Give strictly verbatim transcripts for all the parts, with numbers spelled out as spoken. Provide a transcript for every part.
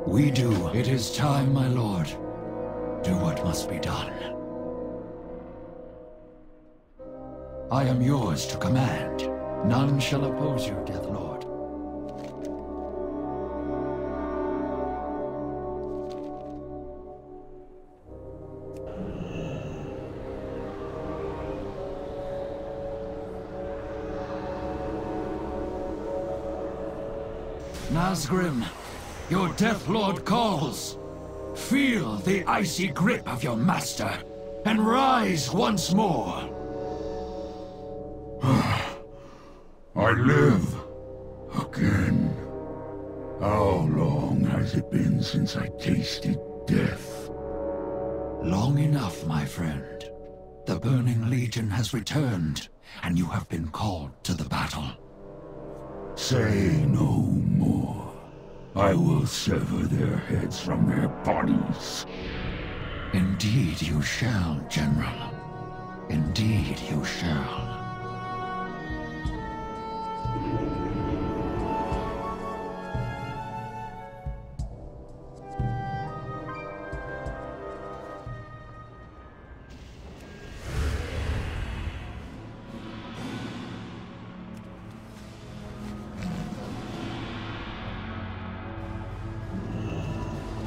We do. It is time, my lord. Do what must be done. I am yours to command. None shall oppose you, Death Lord. Nazgrim, your Death Lord calls. Feel the icy grip of your master, and rise once more. I live again. How long has it been since I tasted death? Long enough, my friend. The Burning Legion has returned, and you have been called to the battle. Say no more. I will sever their heads from their bodies. Indeed you shall, General. Indeed you shall.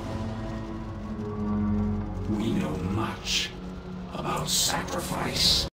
We know much about sacrifice.